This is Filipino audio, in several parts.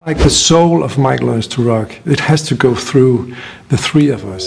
Like the soul of Mike Learns to Rock, it has to go through the three of us.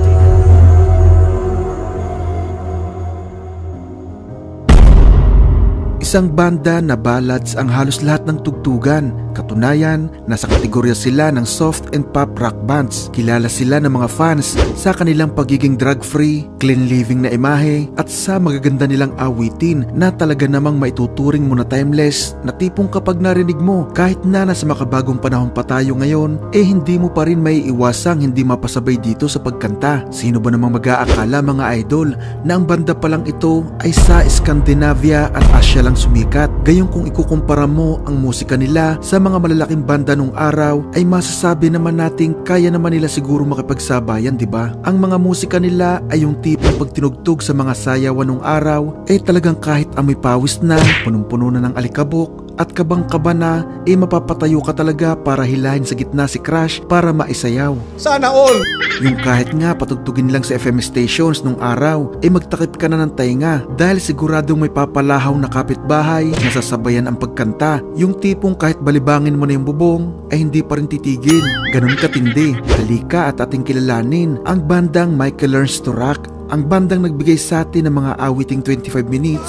Isang banda na ballads ang halos lahat ng tugtugan. Katunayan, nasa kategorya sila ng soft and pop rock bands. Kilala sila ng mga fans sa kanilang pagiging drug-free, clean living na imahe, at sa magaganda nilang awitin na talaga namang maituturing mo na timeless, na tipong kapag narinig mo, kahit na nasa makabagong panahon pa tayo ngayon, hindi mo pa rin may iwasang hindi mapasabay dito sa pagkanta. Sino ba namang mag-aakala, mga idol, na ang banda palang ito ay sa Scandinavia at Asia lang sumikat? Gayong kung ikukumpara mo ang musika nila sa mga malalaking banda nung araw, ay masasabi naman nating kaya naman nila siguro makipagsabayan, di ba? Ang mga musika nila ay yung tipong pag tinugtog sa mga sayawan nung araw, talagang kahit amoy pawis na, punong-puno na ng alikabok, at kabang-kaba na, mapapatayo ka talaga para hilahin sa gitna si Crush para maisayaw. Sana all! Yung kahit nga patugtugin lang sa FM stations nung araw, magtakip ka na ng tainga dahil siguradong may papalahaw na kapitbahay na sasabayan ang pagkanta. Yung tipong kahit balibangin mo na yung bubong, hindi pa rin titigil. Ganun katindi. Halika at ating kilalanin ang bandang Michael Learns to Rock, ang bandang nagbigay sa atin ng mga awiting 25 minutes.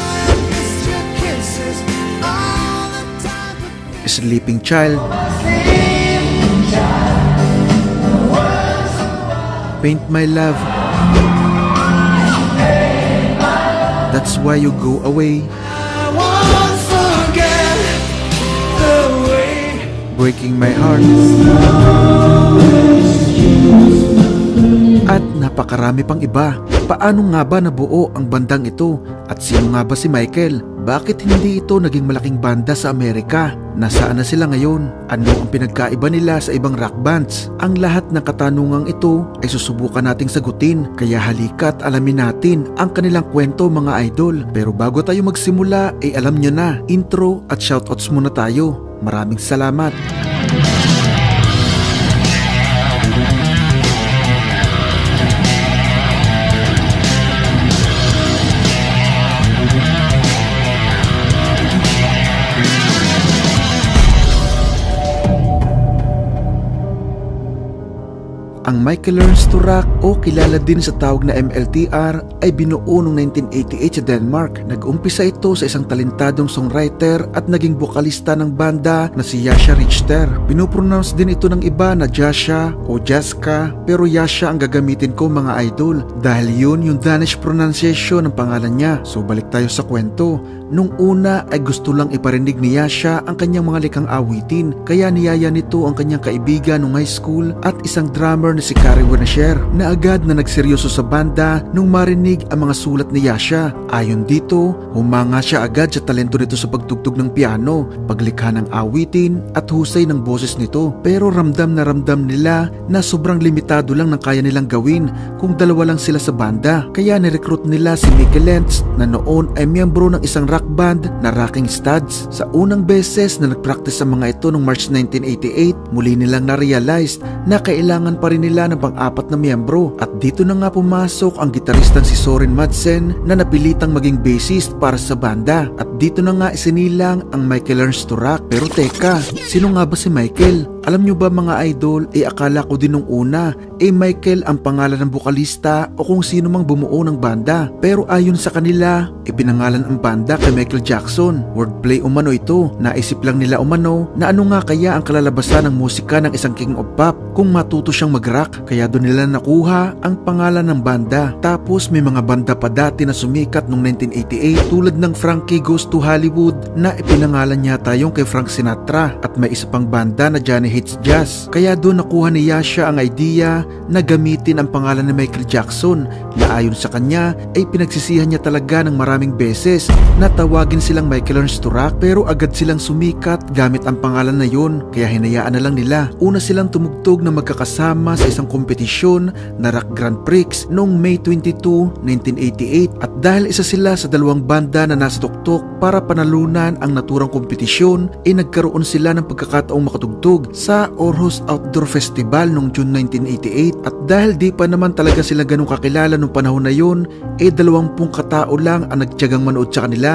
Sleeping Child, Paint My Love, That's Why You Go Away, Breaking My Heart, at napakarami pang iba. Paano nga ba nabuo ang bandang ito? At sino nga ba si Michael? Bakit hindi ito naging malaking banda sa Amerika? Nasaan na sila ngayon? Ano ang pinagkaiba nila sa ibang rock bands? Ang lahat ng katanungang ito ay susubukan nating sagutin. Kaya halika at alamin natin ang kanilang kwento, mga idol. Pero bago tayo magsimula, alam nyo na, intro at shoutouts muna tayo. Maraming salamat. Ang Michael Learns to Rock, o kilala din sa tawag na MLTR, ay binuo noong 1988 sa Denmark. Nag-umpisa ito sa isang talentadong songwriter at naging bokalista ng banda na si Yasha Richter. Pinopronounce din ito ng iba na Jasha o Jaska, pero Yasha ang gagamitin ko, mga idol, dahil yun yung Danish pronunciation ng pangalan niya. So balik tayo sa kwento. Nung una ay gusto lang iparinig ni Yasha ang kanyang mga likhang awitin, kaya niyaya nito ang kanyang kaibigan nung high school at isang drummer na si Kari na agad na nagseryoso sa banda nung marinig ang mga sulat ni Yasha. Ayon dito, humanga siya agad sa talento nito sa pagtugtog ng piano, paglikha ng awitin at husay ng boses nito. Pero ramdam na ramdam nila na sobrang limitado lang ng kaya nilang gawin kung dalawa lang sila sa banda. Kaya nirecruit nila si Mickey Lentz na noon ay miyembro ng isang rock band na Rocking Studs. Sa unang beses na nagpractice sa mga ito noong March 1988, muli nilang na-realize na kailangan pa rin nila ng pang-apat na miyembro, at dito na nga pumasok ang gitaristang si Soren Madsen na napilitang maging bassist para sa banda, at dito na nga isinilang ang Michael Learns to Rock. Pero teka, sino nga ba si Michael? Alam nyo ba, mga idol, akala ko din nung una Michael ang pangalan ng bokalista o kung sino mang bumuo ng banda. Pero ayon sa kanila, pinangalan ang banda kay Michael Jackson. Wordplay umano ito. Naisip lang nila umano na ano nga kaya ang kalalabasan ng musika ng isang king of pop kung matuto siyang mag-rock. Kaya doon nila nakuha ang pangalan ng banda. Tapos may mga banda pa dati na sumikat noong 1988 tulad ng Frankie Goes to Hollywood na ipinangalan yata yung kay Frank Sinatra, at may isa pang banda na Johnny Hates Jazz. Kaya doon nakuha ni Yasha ang idea na gamitin ang pangalan ni Michael Jackson, na ayon sa kanya ay pinagsisihan niya talaga ng maraming beses na tawagin silang Michael Learns to Rock, pero agad silang sumikat gamit ang pangalan na yun, kaya hinayaan na lang nila. Una silang tumugtog na magkakasama sa isang kompetisyon na Rock Grand Prix noong May 22, 1988, at dahil isa sila sa dalawang banda na nasa tuktok para panalunan ang naturang kompetisyon, nagkaroon sila ng pagkakataong makatugtog sa Aarhus Outdoor Festival noong June 1988, at dahil di pa naman talaga sila ganun kakilala noong panahon na yun, 20 katao lang ang nagtiyagang manood sa kanila.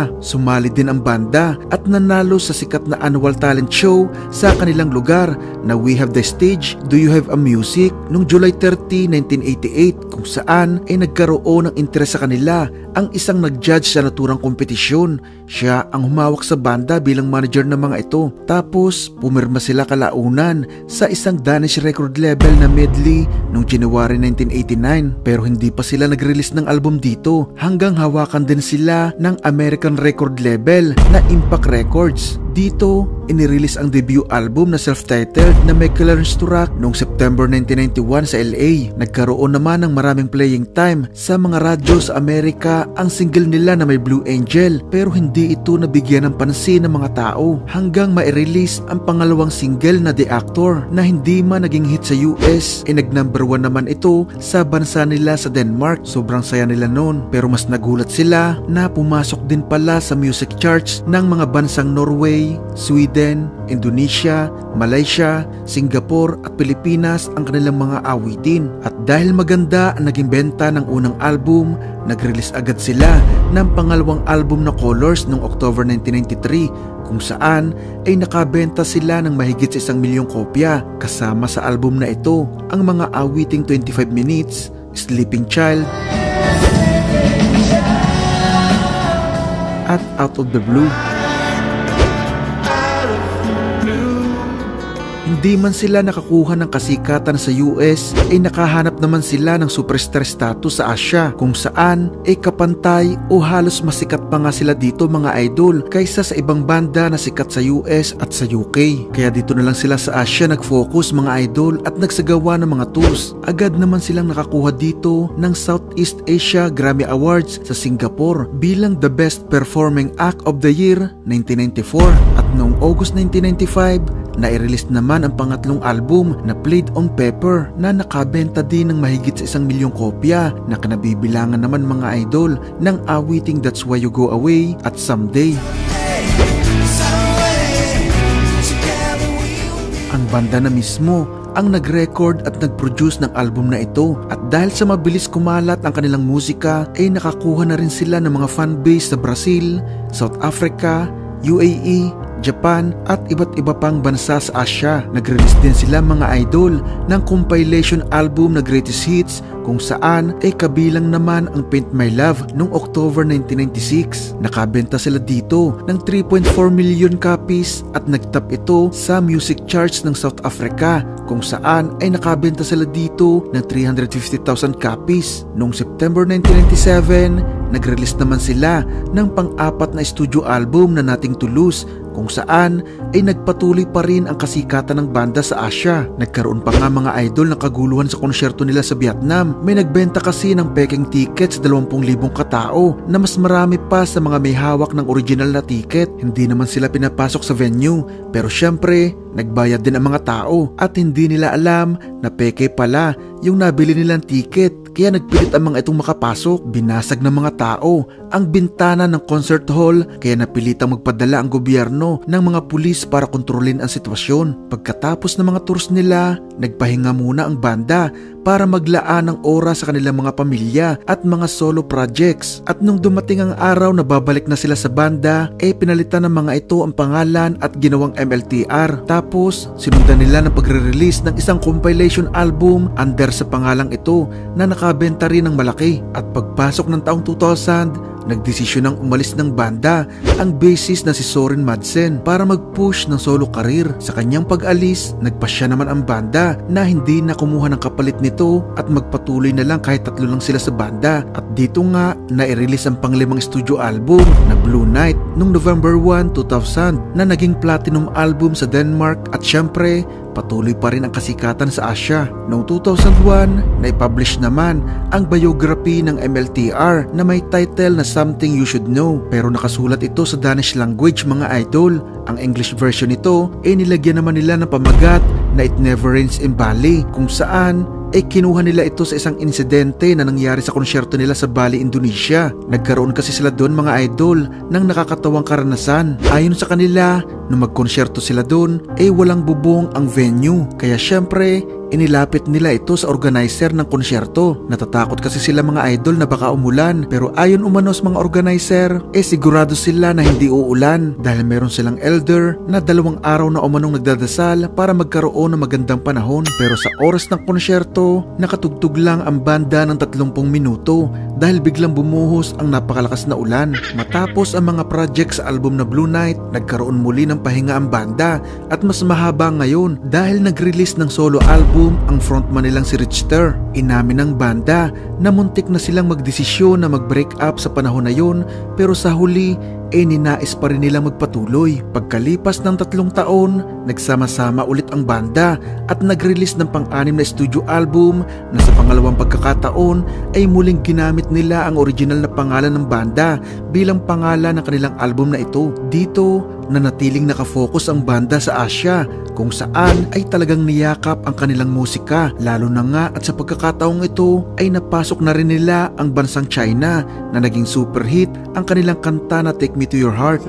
pa, sumali din ang banda at nanalo sa sikat na annual talent show sa kanilang lugar na We Have the Stage, Do You Have a Music noong July 30, 1988 kung saan ay nagkaroon ng interes sa kanila ang isang nag-judge sa naturang kompetisyon. Siya ang humawak sa banda bilang manager ng mga ito. Tapos pumirma sila kalaunan sa isang Danish record label na Medley noong January 1989 pero hindi pa sila nag-release ng album dito hanggang hawakan din sila ng American record label na Impact Records. Dito, inirelease ang debut album na self-titled na AKLAT noong September 1991 sa LA. Nagkaroon naman ng maraming playing time sa mga radyo sa Amerika ang single nila na may Blue Angel pero hindi ito nabigyan ng pansin ng mga tao hanggang ma-release ang pangalawang single na The Actor na hindi man naging hit sa US nag-number 1 naman ito sa bansa nila sa Denmark. Sobrang saya nila noon pero mas nagulat sila na pumasok din pala sa music charts ng mga bansang Norway, Sweden, Indonesia, Malaysia, Singapore at Pilipinas ang kanilang mga awitin. At dahil maganda ang naging benta ng unang album, nag-release agad sila ng pangalawang album na Colors noong October 1993 kung saan ay nakabenta sila ng mahigit sa 1 milyong kopya. Kasama sa album na ito ang mga awiting 25 Minutes, Sleeping Child at Out of the Blue. Hindi man sila nakakuha ng kasikatan sa US ay nakahanap naman sila ng superstar status sa Asia kung saan ay kapantay o halos masikat pa nga sila dito mga idol kaysa sa ibang banda na sikat sa US at sa UK. Kaya dito na lang sila sa Asia nag-focus mga idol at nagsagawa ng mga tours. Agad naman silang nakakuha dito ng Southeast Asia Grammy Awards sa Singapore bilang the Best Performing Act of the Year 1994 at noong August 1995 na-release naman ang pangatlong album na Played on Paper na nakabenta din ng mahigit sa 1 milyong kopya na kinabibilangan naman mga idol ng awiting That's Why You Go Away at Someday. Ang banda na mismo ang nag-record at nag-produce ng album na ito at dahil sa mabilis kumalat ang kanilang musika ay nakakuha na rin sila ng mga fanbase sa Brazil, South Africa, UAE, Japan at iba't iba pang bansa sa Asia. Nag-release din sila mga idol ng compilation album na Greatest Hits kung saan ay kabilang naman ang Paint My Love noong October 1996. Nakabenta sila dito ng 3.4 million copies at nagtap ito sa music charts ng South Africa kung saan ay nakabenta sila dito ng 350,000 copies. Noong September 1997, nag-release naman sila ng pang-apat na studio album na Nothing to Lose kung saan ay nagpatuloy pa rin ang kasikatan ng banda sa Asia. Nagkaroon pa nga mga idol ng kaguluhan sa konsyerto nila sa Vietnam. May nagbenta kasi ng peking tickets 20,000 katao na mas marami pa sa mga may hawak ng original na ticket. Hindi naman sila pinapasok sa venue pero syempre nagbayad din ang mga tao at hindi nila alam na peke pala yung nabili nilang ticket. Kaya nagpilit ang mga itong makapasok. Binasag ng mga tao ang bintana ng concert hall kaya napilitang magpadala ang gobyerno ng mga pulis para kontrolin ang sitwasyon. Pagkatapos ng mga tours nila, nagpahinga muna ang banda para maglaan ng oras sa kanilang mga pamilya at mga solo projects. At nung dumating ang araw na babalik na sila sa banda, pinalitan ng mga ito ang pangalan at ginawang MLTR. Tapos sinundan nila ng pagre-release ng isang compilation album under sa pangalang ito na nakabenta rin ng malaki. At pagpasok ng taong 2000, nagdesisyon ng umalis ng banda ang bassist na si Soren Madsen para mag-push ng solo career. Sa kanyang pag-alis, nagpasya naman ang banda na hindi na kumuha ng kapalit nito at magpatuloy na lang kahit 3 lang sila sa banda. At dito nga, na-release ang pang-5 studio album na Blue Night noong November 1, 2000 na naging platinum album sa Denmark at syempre, patuloy pa rin ang kasikatan sa Asia. Noong 2001, na-publish naman ang biography ng MLTR na may title na Something You Should Know pero nakasulat ito sa Danish language mga idol. Ang English version nito nilagyan naman nila ng pamagat na It Never Rains in Bali kung saan kinuha nila ito sa isang insidente na nangyari sa konsyerto nila sa Bali, Indonesia. Nagkaroon kasi sila doon mga idol ng nakakatawang karanasan. Ayon sa kanila, nung magkonsyerto sila doon, walang bubong ang venue. Kaya syempre, inilapit nila ito sa organizer ng konsyerto. Natatakot kasi sila mga idol na baka umulan, pero ayon umano sa mga organizer, sigurado sila na hindi uulan dahil meron silang elder na 2 araw na umanong nagdadasal para magkaroon ng magandang panahon. Pero sa oras ng konsyerto, nakatugtog lang ang banda ng 30 minuto dahil biglang bumuhos ang napakalakas na ulan. Matapos ang mga project sa album na Blue Night, nagkaroon muli ng pahinga ang banda at mas mahaba ngayon dahil nag-release ng solo album ang frontman nilang si Richter. Inamin ng banda na muntik na silang magdesisyon na mag-break up sa panahon na yun, pero sa huli ninais pa rin nilang magpatuloy. Pagkalipas ng 3 taon, nagsama-sama ulit ang banda at nag-release ng pang-6 na studio album na sa pangalawang pagkakataon ay muling ginamit nila ang original na pangalan ng banda bilang pangalan ng kanilang album na ito. Dito, nanatiling nakafocus ang banda sa Asia kung saan ay talagang niyakap ang kanilang musika, lalo na nga at sa pagkakataong ito ay napasok na rin nila ang bansang China na naging super hit ang kanilang kanta na Take Me to Your Heart.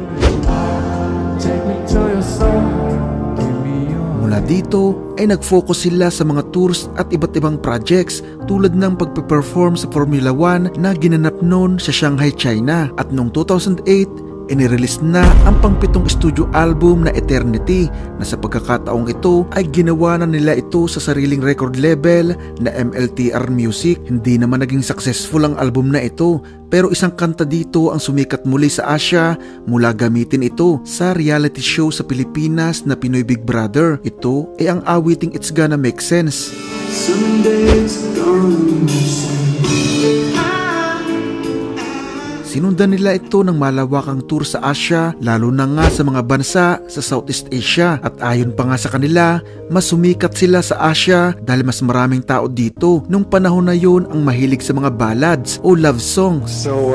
Mula dito ay nag-focus sila sa mga tours at iba't ibang projects tulad ng pagpe-perform sa Formula 1 na ginanap noon sa Shanghai, China, at noong 2008 inirelease na ang pang-7 studio album na Eternity na sa pagkakataong ito ay ginawa na nila ito sa sariling record label na mltr Music. Hindi naman naging successful ang album na ito, pero isang kanta dito ang sumikat muli sa Asia mula gamitin ito sa reality show sa Pilipinas na Pinoy Big Brother. Ito ay ang awiting It's Gonna Make Sense. Sinundan nila ito ng malawakang tour sa Asia, lalo na nga sa mga bansa sa Southeast Asia. At ayon pa nga sa kanila, mas sumikat sila sa Asia dahil mas maraming tao dito nung panahon na yun ang mahilig sa mga ballads o love songs. So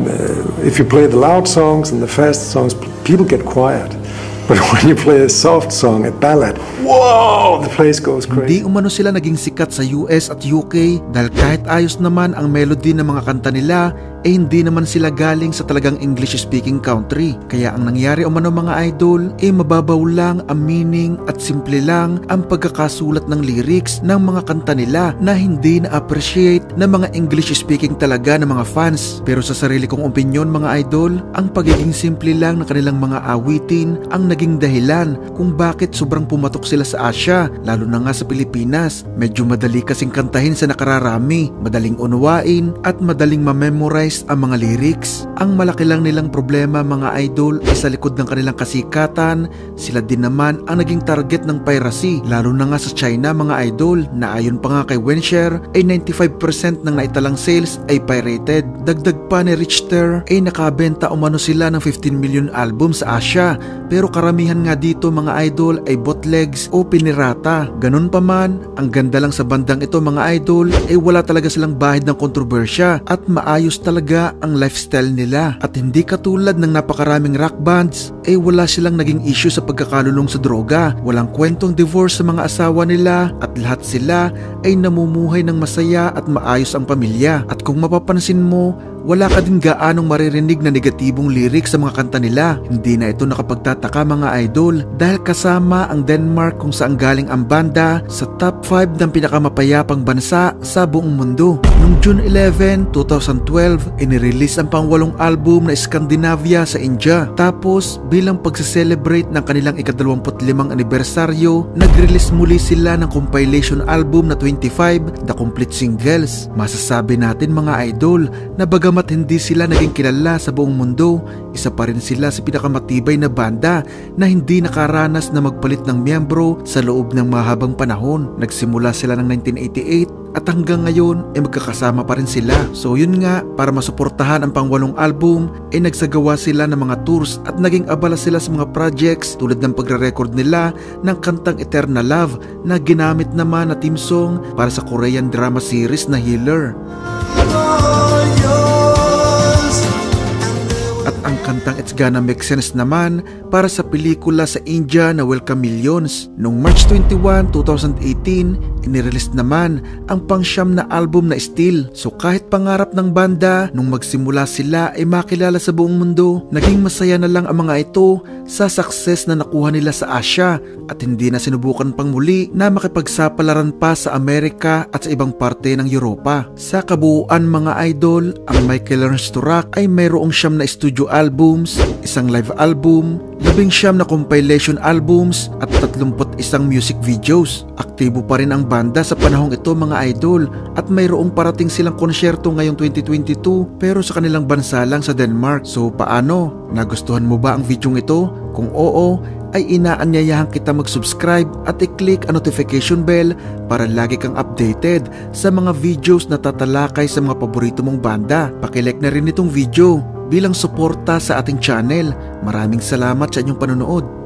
if you play the loud songs and the fast songs, people get quiet. But when you play a soft song, a ballad, whoa, the place goes crazy. Hindi umano sila naging sikat sa US at UK dahil kahit ayos naman ang melody ng mga kanta nila, hindi naman sila galing sa talagang English-speaking country. Kaya ang nangyari umano mga idol, mababaw lang ang meaning at simple lang ang pagkakasulat ng lyrics ng mga kanta nila na hindi na-appreciate ng mga English-speaking talaga ng mga fans. Pero sa sarili kong opinyon mga idol, ang pagiging simple lang ng kanilang mga awitin ang naging dahilan kung bakit sobrang pumatok sila sa Asia, lalo na nga sa Pilipinas. Medyo madali kasing kantahin sa nakararami, madaling unawain at madaling ma-memorize ang mga lyrics. Ang malaki lang nilang problema mga idol ay sa likod ng kanilang kasikatan, sila din naman ang naging target ng piracy, lalo na nga sa China mga idol, na ayon pa nga kay Wenshare ay 95% ng naitalang sales ay pirated. Dagdag pa ni Richter ay nakabenta umano sila ng 15 million album sa Asia, pero karamihan nga dito mga idol ay bootlegs o pinirata. Ganun pa man, ang ganda lang sa bandang ito mga idol ay wala talaga silang bahid ng kontrobersya at maayos talaga ang lifestyle nila. At hindi katulad ng napakaraming rock bands ay wala silang naging issue sa pagkakalulong sa droga, walang kwentong divorce sa mga asawa nila, at lahat sila ay namumuhay ng masaya at maayos ang pamilya. At kung mapapansin mo, wala ka din gaanong maririnig na negatibong lyrics sa mga kanta nila. Hindi na ito nakapagtataka mga idol dahil kasama ang Denmark kung saan galing ang banda sa top 5 ng pinakamapayapang bansa sa buong mundo. Noong June 11, 2012, inirelease ang pang-8 album na Scandinavia sa India. Tapos bilang pagse-celebrate ng kanilang ika-25 anibersaryo, nag-release muli sila ng compilation album na 25, The Complete Singles. Masasabi natin mga idol na bagamat hindi sila naging kilala sa buong mundo, isa pa rin sila sa pinakamatibay na banda na hindi nakaranas na magpalit ng miyembro sa loob ng mahabang panahon. Nagsimula sila ng 1988 at hanggang ngayon ay magkakasama pa rin sila. So yun nga, para masuportahan ang pang-8 album ay nagsagawa sila ng mga tours at naging abala sila sa mga projects tulad ng pagre-record nila ng kantang Eternal Love na ginamit naman na theme song para sa Korean drama series na Healer. At ang kantang It's Gonna Make Sense naman para sa pelikula sa India na Welcome Millions. Noong March 21, 2018, inirelease naman ang pang-siyam na album na Still. So kahit pangarap ng banda nung magsimula sila ay makilala sa buong mundo, naging masaya na lang ang mga ito sa success na nakuha nila sa Asia at hindi na sinubukan pang muli na makipagsapalaran pa sa Amerika at sa ibang parte ng Europa. Sa kabuuan mga idol, ang Michael Learns to Rock ay mayroong 9 na studio albums, 1 live album, 19 na compilation albums at 31 music videos. Aktibo pa rin ang banda sa panahong ito mga idol at mayroong parating silang konsyerto ngayong 2022 pero sa kanilang bansa lang sa Denmark. So paano? Nagustuhan mo ba ang videong ito? Kung oo, ay inaanyayahan kita mag-subscribe at i-click ang notification bell para lagi kang updated sa mga videos na tatalakay sa mga paborito mong banda. Pakilike na rin itong video bilang suporta sa ating channel. Maraming salamat sa inyong panonood.